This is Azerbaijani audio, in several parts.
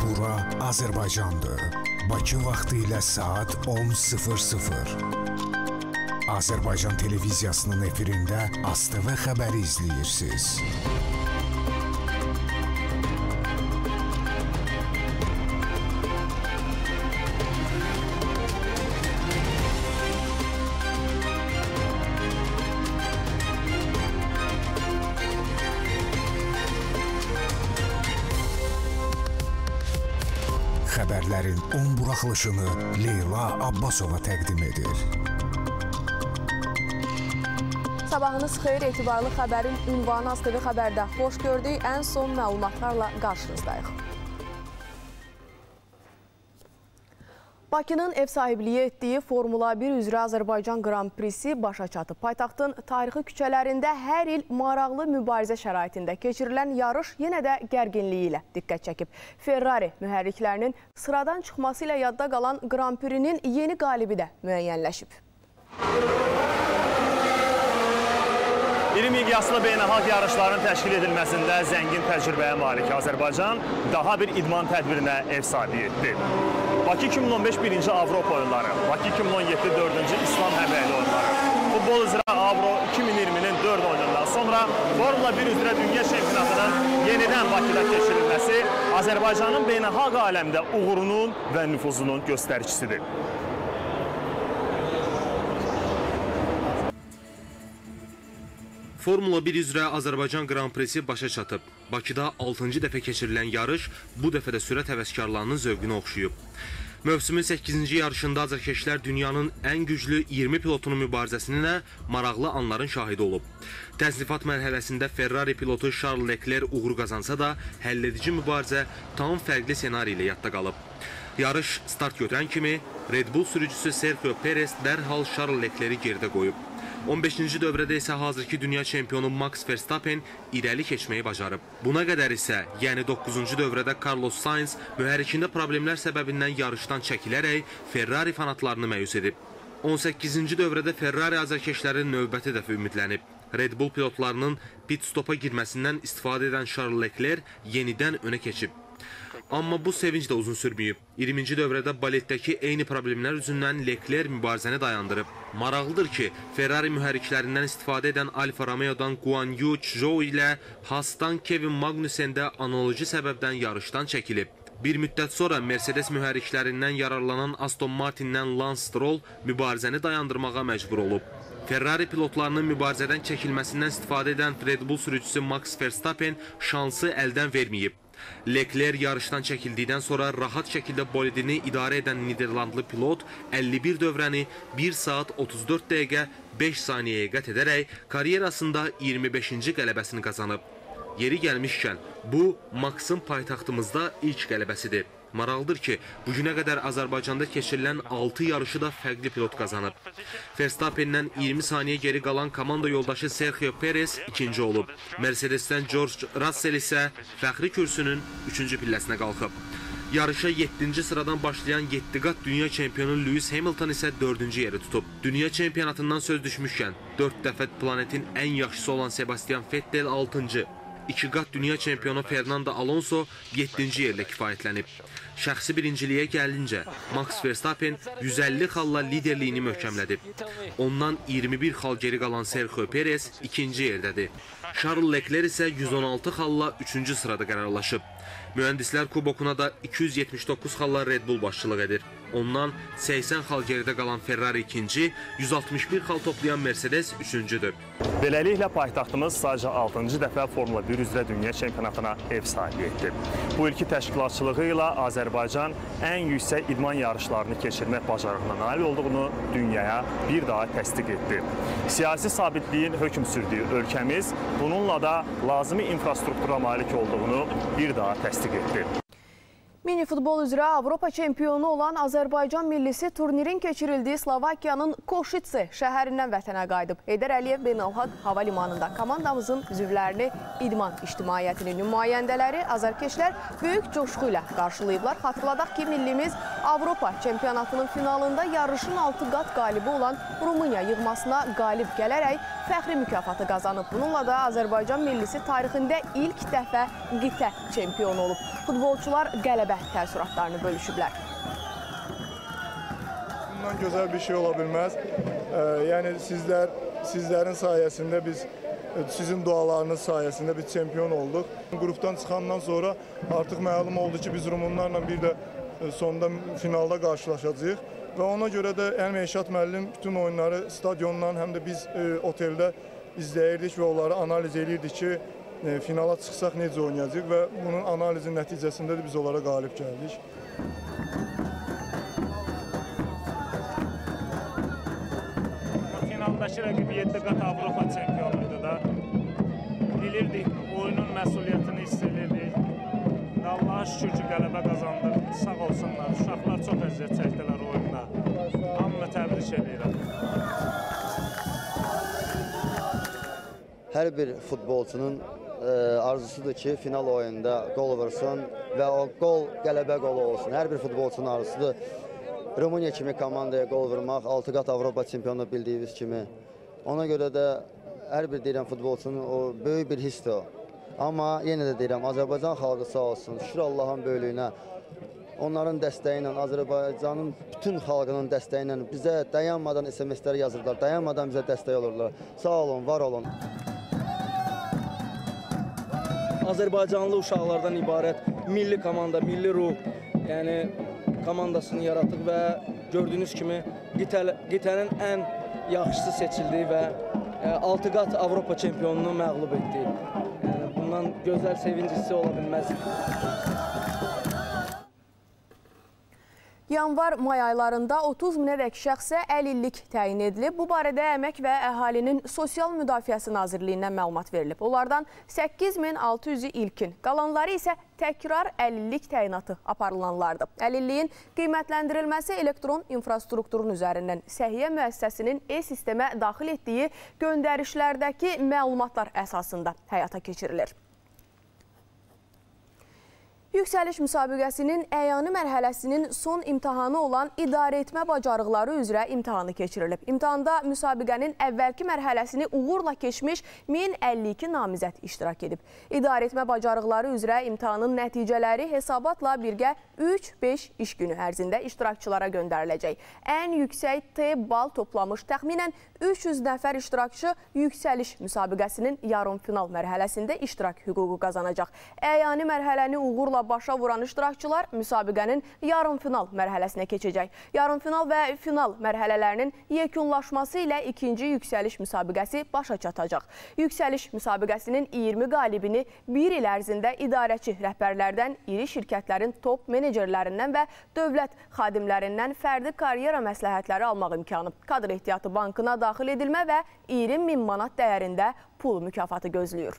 Bura Azərbaycandır. Bakı vaxtı ilə saat 10:00. Azərbaycan televiziyasının efirində ASTV xəbəri izləyirsiniz. Xəbərlərin 10 buraxılışını Leyla Abbasova təqdim edir. Sabahınız xeyir, etibarlı xəbərin ünvanı ASTV xəbərdə. Xoş gördük, ən son məlumatlarla qarşınızdayıq. Bakının ev sahibliyi etdiyi Formula 1 üzrə Azərbaycan Grand Prix'si başa çatıb. Paytaxtın tarixi küçələrində hər il maraqlı mübarizə şəraitində keçirilən yarış yenə də gərginliyi ilə diqqət çəkib. Ferrari mühərriklərinin sıradan çıxması ilə yadda qalan Grand Prix'nin yeni qalibi də müəyyənləşib. İri miqyaslı beynəlxalq yarışların təşkil edilməsində zəngin təcrübəyə malik Azərbaycan daha bir idman tədbirinə ev sahibi etdi. Bakı 2015 birinci Avropa oyunları, Bakı 2017 4-cü İslam həmrəyli oyunları, futbol üzrə Avro 2020'nin 4 oyunundan sonra Formula 1 üzrə dünya çempionatının yenidən Bakıda keçirilməsi Azərbaycanın beynəlxalq aləmdə uğurunun və nüfuzunun göstəricisidir. Formula 1 üzrə Azərbaycan Grand Prix'si başa çatıb. Bakıda 6-cı dəfə keçirilən yarış bu dəfə də sürət həvəskarlarının zövqünü oxşuyub. Mövsümün 8-ci yarışında azərkeşlər dünyanın ən güclü 20 pilotunun mübarizəsinə maraqlı anların şahidi olub. Təzlifat mərhələsində Ferrari pilotu Charles Leclerc uğur qazansa da, həlledici mübarizə tam fərqli senari ilə yadda qalıb. Yarış start götürən kimi Red Bull sürücüsü Sergio Perez dərhal Charles Leclerc'i geridə qoyub. 15-ci dövrədə isə hazırki dünya çempionu Max Verstappen irəli keçməyi bacarıb. Buna qədər isə, yəni 9-cu dövrədə Carlos Sainz mühərrikində problemlər səbəbindən yarışdan çəkilərək Ferrari fanatlarını məyus edib. 18-ci dövrədə Ferrari azərkeşlərin növbəti dəfə ümidlənib. Red Bull pilotlarının pit stopa girməsindən istifadə edən Charles Leclerc yenidən önə keçib. Amma bu sevinç də uzun sürməyib. 20-ci dövrədə baletdəki eyni problemlər üzündən Leclerc mübarizəni dayandırıb. Maraqlıdır ki, Ferrari mühərriklərindən istifadə edən Alfa Romeo'dan Guan Yu Zhou ilə Haas'tan Kevin Magnussen də analoji səbəbdən yarışdan çəkilib. Bir müddət sonra Mercedes mühərriklərindən yararlanan Aston Martin'dən Lance Stroll mübarizəni dayandırmağa məcbur olub. Ferrari pilotlarının mübarizədən çəkilməsindən istifadə edən Red Bull sürücüsü Max Verstappen şansı əldən verməyib. Leclerc yarışdan çəkildikdən sonra rahat şəkildə bolidini idarə edən Niderlandlı pilot 51 dövrəni 1 saat 34 dəqiqə 5 saniyəyə qət edərək karyerasında 25-ci qələbəsini qazanıb. Yeri gəlmişkən, bu Max'ın paytaxtımızda ilk qələbəsidir. Maraqlıdır ki, bugünə qədər Azərbaycanda keçirilən 6 yarışı da fərqli pilot qazanıb. Verstappen'dən 20 saniyə geri qalan komanda yoldaşı Sergio Perez ikinci olub. Mercedes'dən George Russell isə fəxri kürsünün 3-cü pilləsinə qalxıb. Yarışa 7-ci sıradan başlayan 7 qat dünya çempionu Lewis Hamilton isə 4-cü yeri tutub. Dünya çempionatından söz düşmüşkən, 4 dəfə planetin ən yaxşısı olan Sebastian Vettel 6-cı. 2 qat dünya çempionu Fernando Alonso 7-ci yerlə kifayətlənib. Şəxsi birinciliyə gəlincə, Max Verstappen 150 xalla liderliyini möhkəmlədib. Ondan 21 xal geri qalan Sergio Perez ikinci yerdədir. Charles Leclerc isə 116 xalla 3-cü sırada qərarlaşıb. Mühəndislər kubokuna da 279 xalla Red Bull başçılıq edir. Ondan 80 xal geridə qalan Ferrari ikinci, 161 xal toplayan Mercedes üçüncüdür. Beləliklə paytaxtımız sadəcə 6-cı dəfə Formula 1 üzrə dünya çempionatına ev sahibi etdi. Bu ilki təşkilatçılığı ilə Azərbaycan ən yüksək idman yarışlarını keçirmək bacarığına nail olduğunu dünyaya bir daha təsdiq etdi. Siyasi sabitliyin hökm sürdüyü ölkəmiz bununla da lazımi infrastruktura malik olduğunu bir daha təsdiq etdi. Mini futbol üzrə Avropa çempionu olan Azərbaycan millisi turnirin keçirildiyi Slovakiyanın Koşitsi şəhərindən vətənə qayıdıb. Heydər Əliyev Beynəlxalq Hava Limanında komandamızın üzvlərini idman ictimaiyyətinin nümayəndələri, azərkeşlər böyük coşqu ilə qarşılayıblar. Xatırladaq ki, millimiz Avropa çempionatının finalında yarışın 6 qat qalibi olan Rumıniya yığmasına qalib gələrək fəxri mükafatı qazanıb. Bununla da Azərbaycan millisi tarixində ilk dəfə qitə çempionu olub. Futbolçular qələbə və təəssüratlarını bölüşüblər. Bundan gözəl bir şey ola bilməz. Yəni sizlərin sayəsində sizin dualarınız sayəsində biz çempion olduq. Qrupdan çıxandan sonra artıq məlum oldu ki, biz Rumunlarla bir də sonda finalda qarşılaşacağıq. Və ona görə də Elmeşat müəllim bütün oyunları stadiondan həm də biz oteldə izləyirdik və onları analiz edirdik ki, finala çıxsaq necə oynayacaq və bunun analizin nəticəsində də biz onlara qalib gəldik. Finaldakı rəqib 7 qat Avropa çempionuydu da. Bilirdik, oyunun məsuliyyətini hiss edirdik. Allaha şükür ki, qələbə qazandıq. Sağ olsunlar, uşaqlar çox əziyyət çəkdilər oyunda. Hamını təbrik edirəm. Hər bir futbolçunun arzusudur ki, final oyunda qol vursun və o qol qələbə qolu olsun. Hər bir futbolçunun arzusudur. Rumıniya kimi komandaya qol vurmaq, 6 qat Avropa çempionu bildiyimiz kimi. Ona görə də hər bir deyirəm futbolçunun o böyük bir hissdir o. Amma yenə də deyirəm, Azərbaycan xalqı sağ olsun, şükür Allahın böyüklüyünə. Onların dəstəyi ilə, Azərbaycanın bütün xalqının dəstəyi ilə bizə dayanmadan SMS-ləri yazırlar, dayanmadan bizə dəstək olurlar. Sağ olun, var olun. Azərbaycanlı uşaqlardan ibarət milli komanda, milli ruh, yəni komandasını yaratdıq və gördüyünüz kimi qitənin ən yaxşısı seçildi və 6 qat Avropa çempionunu məğlub etdi. Yəni, bundan gözəl sevincisi ola bilməz. Yanvar-may aylarında 30 minədək şəxsə əlillik təyin edilib. Bu barədə Əmək və Əhalinin Sosial Müdafiəsi Nazirliyindən məlumat verilib. Onlardan 8600-ü ilkin, qalanları isə təkrar əlillik təyinatı aparılanlardır. Əlilliyin qiymətləndirilməsi elektron infrastrukturun üzərindən səhiyyə müəssisəsinin e-sistemə daxil etdiyi göndərişlərdəki məlumatlar əsasında həyata keçirilir. Yüksəliş müsabiqəsinin əyani mərhələsinin son imtahanı olan idarəetmə bacarıqları üzrə imtahanı keçirilib. İmtahanda müsabiqənin əvvəlki mərhələsini uğurla keçmiş 1052 namizəd iştirak edib. İdarəetmə bacarıqları üzrə imtahanın nəticələri hesabatla birgə 3-5 iş günü ərzində iştirakçılara göndəriləcək. Ən yüksək T bal toplamış təxminən 300 nəfər iştirakçı yüksəliş müsabiqəsinin yarım final mərhələsində iştirak hüququ qazanacaq. Əyani mərhələni uğurla başa vuran iştirakçılar müsabiqənin yarım final mərhələsinə keçəcək. Yarım final və final mərhələlərinin yekunlaşması ilə ikinci yüksəliş müsabiqəsi başa çatacaq. Yüksəliş müsabiqəsinin 20 qalibini bir il ərzində idarəçi rəhbərlərdən, iri şirkətlərin top menecerlərindən və dövlət xadimlərindən fərdi karyera məsləhətləri almaq imkanı, kadr ehtiyatı bankına daxil edilmə və 20 min manat dəyərində pul mükafatı gözləyir.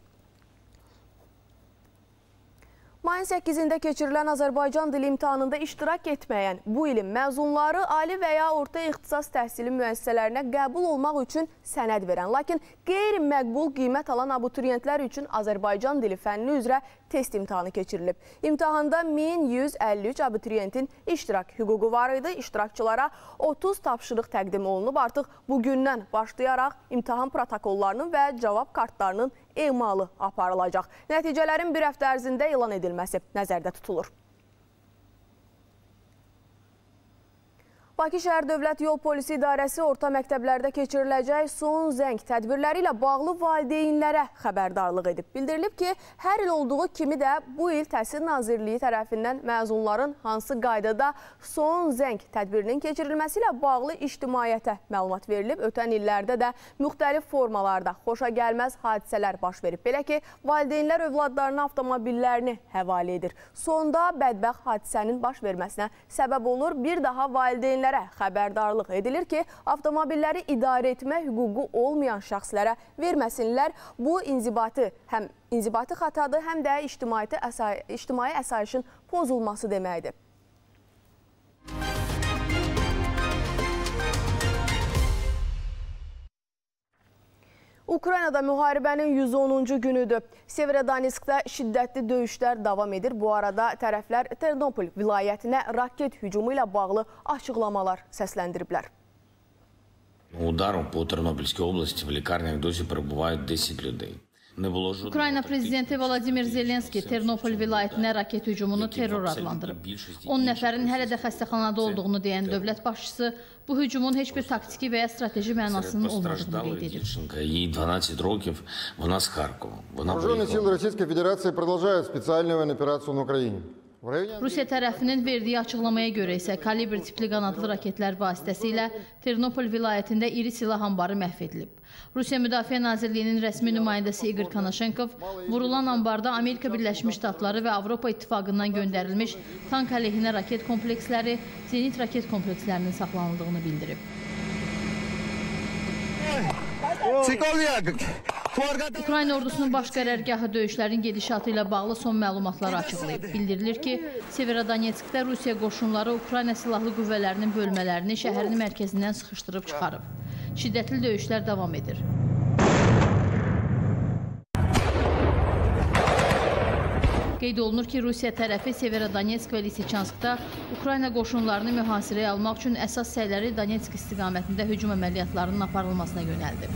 Mayın 8-də keçirilən Azərbaycan dili imtahanında iştirak etməyən bu ilin məzunları ali və ya orta ixtisas təhsili müəssisələrinə qəbul olmaq üçün sənəd verən, lakin qeyri-məqbul qiymət alan abituriyentlər üçün Azərbaycan dili fənni üzrə test imtahanı keçirilib. İmtahanda 1153 abituriyentin iştirak hüququ var idi. İştirakçılara 30 tapşırıq təqdim olunub. Artıq bugündən başlayaraq imtahan protokollarının və cavab kartlarının emalı aparılacaq. Nəticələrin bir həftə ərzində elan edilməsi nəzərdə tutulur. Bakı Şəhər Dövlət Yol Polisi İdarəsi orta məktəblərdə keçiriləcək son zəng tədbirləri ilə bağlı valideynlərə xəbərdarlıq edib. Bildirilib ki, hər il olduğu kimi də bu il Təhsil Nazirliyi tərəfindən məzunların hansı qaydada son zəng tədbirinin keçirilməsi ilə bağlı ictimaiyyətə məlumat verilib. Ötən illərdə də müxtəlif formalarda xoşagəlməz hadisələr baş verib. Belə ki, valideynlər övladlarına avtomobillərini həvalə edir. Sonda bədbəxt hadisənin baş verməsinə səbəb olur. Bir daha valideynlər xəbərdarlıq edilir ki, avtomobilləri idarə etmə hüququ olmayan şəxslərə verməsinlər. Bu həm inzibati xətadır, həm də ictimai əsayişin pozulması deməkdir. Ukraynada müharibənin 110-cu günüdür. Severodonetskdə şiddətli döyüşlər davam edir. Bu arada tərəflər Ternopol vilayətinə raket hücumu ilə bağlı açıqlamalar səsləndiriblər. Ударом по Тернопільській області в лікарнях досі перебувають 10 людей. Ukrayna prezidenti Vladimir Zelenski Ternopol vilayətinə raket hücumunu terror adlandırıb. 10 nəfərin hələ də xəstəxanada olduğunu deyən dövlət başçısı bu hücumun heç bir taktiki və ya strateji mənasının olmadığını qeyd edib. Вооруженные силы Российской Федерации продолжают специальную военную операцию на Украине. Rusiya tərəfinin verdiyi açıqlamaya görə isə kalibr tipli qanadlı raketlər vasitəsilə Ternopol vilayətində iri silah ambarı məhv edilib. Rusiya Müdafiə Nazirliyinin rəsmi nümayəndəsi Igor Konashenkov vurulan ambarda Amerika Birləşmiş Ştatları və Avropa İttifaqından göndərilmiş tank əleyhinə raket kompleksləri, zenit raket komplekslərinin saxlanıldığını bildirib. Ukrayna ordusunun baş qərargahı döyüşlərin gedişatı ilə bağlı son məlumatları açıqlayıb. Bildirilir ki, Severodonetskdə Rusiya qoşunları Ukrayna silahlı qüvvələrinin bölmələrini şəhərin mərkəzindən sıxışdırıb çıxarıb. Şiddətli döyüşlər davam edir. Qeyd olunur ki, Rusiya tərəfi Severodonetsk və Lisichanskda Ukrayna qoşunlarını mühasirəyə almaq üçün əsas səyləri Donetsk istiqamətində hücum əməliyyatlarının aparılmasına yönəldib.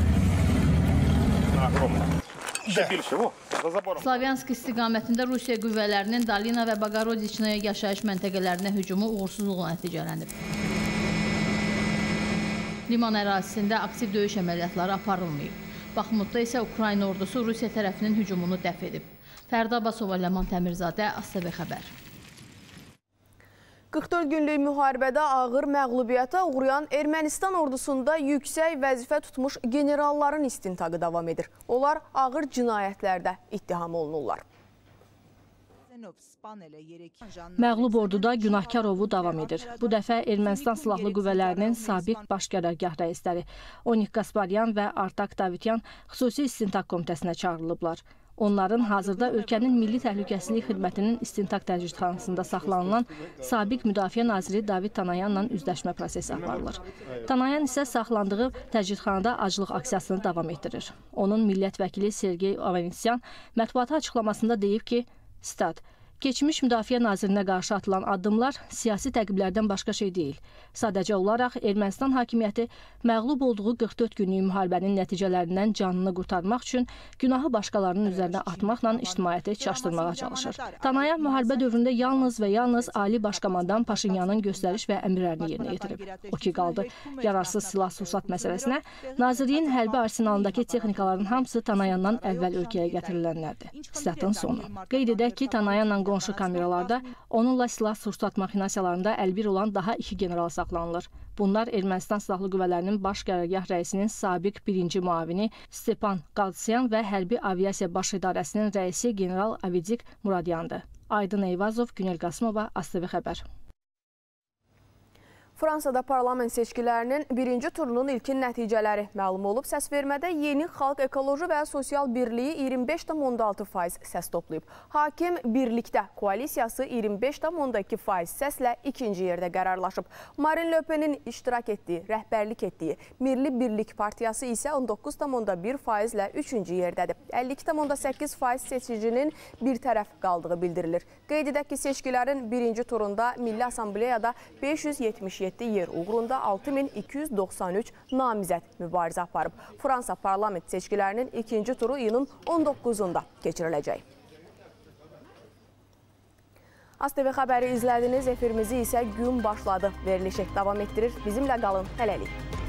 Slavyansk istiqamətində Rusiya qüvvələrinin Dalina və Bagorodiçnaya yaşayış məntəqələrinə hücumu uğursuzluqla nəticələnib. Liman ərazisində aktiv döyüş əməliyyatları aparılmayıb. Baxmutda isə Ukrayna ordusu Rusiya tərəfinin hücumunu dəf edib. Fərda Abbasova, Ləman Təmirzadə, ASTV xəbər. 44 günlük müharibədə ağır məğlubiyyətə uğrayan Ermənistan ordusunda yüksək vəzifə tutmuş generalların istintaqı davam edir. Onlar ağır cinayətlərdə ittiham olunurlar. Məğlub orduda Günahkarovu davam edir. Bu dəfə Ermənistan Silahlı Qüvvələrinin sabiq baş qərargah rəisləri Onik Gasparyan və Artak Davityan xüsusi istintaq komitəsinə çağırılıblar. Onların hazırda ölkənin Milli Təhlükəsizlik Xidmətinin istintaq təcridxanasında saxlanılan sabiq Müdafiə Naziri David Tanayanla üzləşmə prosesi aparılır. Tanayan isə saxlandığı təcridxanada aclıq aksiyasını davam etdirir. Onun millət vəkili Sergey Avanesyan mətbuata açıqlamasında deyib ki, stat, keçmiş Müdafiə Nazirinə qarşı atılan addımlar siyasi təqiblərdən başqa şey deyil. Sadəcə olaraq Ermənistan hakimiyyəti məğlub olduğu 44 günlük müharibənin nəticələrindən canını qurtarmaq üçün günahı başqalarının üzərinə atmaqla ictimaiyyəti çaşdırmağa çalışır. Tanayan müharibə dövründə yalnız və yalnız Ali Başkomandan Paşinyanın göstəriş və əmrlərini yerinə yetirib. O ki qaldı yararsız silah-sursat məsələsinə, Nazirliyin hərbi arsenalındakı texnikaların hamısı Tanayandan əvvəl ölkəyə gətirilənlərdir. Statın sonu. Qeyd edək ki, Tanayanla qonşu kameralarda onunla silah-sursat maxinasiyalarında əlbir olan daha 2 general saxlanılır. Bunlar Ermənistan Silahlı Qüvvələrinin baş qərargah rəisinin sabiq birinci müavini Stepan Qalsyan və Hərbi Aviasiya Baş İdarəsinin rəisi general Avidik Muradyandır. Aydın Eyvazov, Günel Qasımova, ASTV xəbər. Fransada parlament seçkilərinin birinci turunun ilkin nəticələri məlum olub. Səsvermədə Yeni Xalq Ekoloji və Sosial Birliyi 25,6% səs toplayıb. Hakim Birlikdə koalisiyası 25,2% səslə ikinci yerdə qərarlaşıb. Marine Le Pen'in iştirak etdiyi, rəhbərlik etdiyi Milli Birlik Partiyası isə 19,1% ilə üçüncü yerdədir. 52,8% seçicinin bir tərəf qaldığı bildirilir. Qeyd edək ki, seçkilərin birinci turunda Milli Asambleyada 577 yer uğrunda 6293 namizəd mübarizə aparıb. Fransa parlament seçkilərinin ikinci turu iyunun 19-unda keçiriləcək. ASTV xəbəri izlədiniz, efirimizi isə gün başladı. Verilişi davam etdirir. Bizimlə qalın, hələlik.